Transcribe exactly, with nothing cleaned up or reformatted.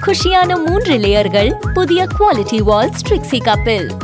குஷியான மூன்று லேயர்கள், புதிய குவாலிட்டி வால்ஸ் ட்ரிக்ஸி கப்பில்.